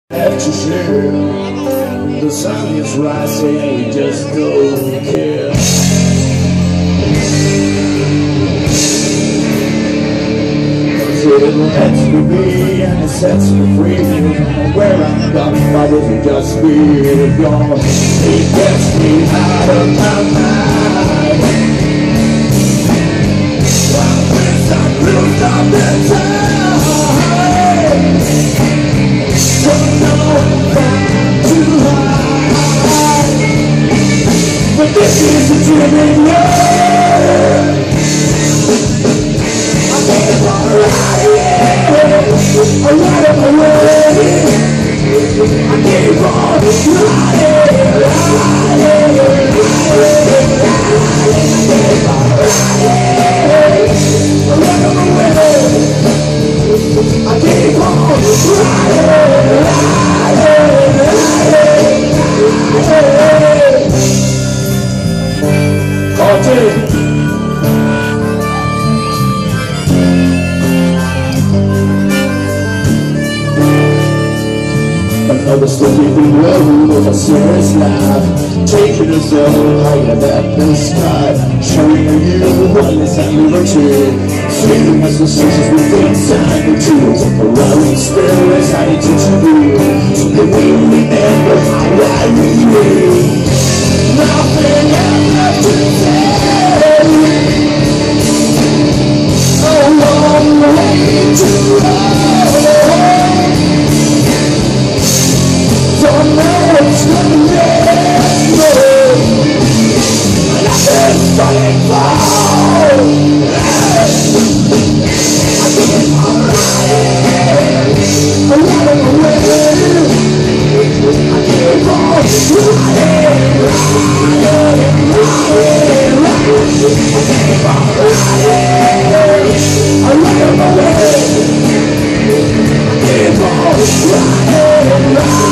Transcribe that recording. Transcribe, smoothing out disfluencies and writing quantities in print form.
have to share. The sun is rising and we just don't care. It lets me be and it sets me free. Where I'm going, but it will just be gone. It gets me out of my mind. I wish I could stop the time. Don't know too high, but this is a dreaming world. I can't run a lot of my way. I keep on riding. A lot of my way. I keep on riding. Caught it. Another sleeping road with a serious life, taking us all higher than the sky, showing you what is at liberty, feeling us the senses within time, the tools of Ferrari still as I need to be, so that we remember how I really nothing else left to say. A long way to go. Don't know what's gonna happen. Nothing's falling fall. I keep on riding. I'm running away. I keep on riding. I keep on riding. I'm running away. I keep on riding.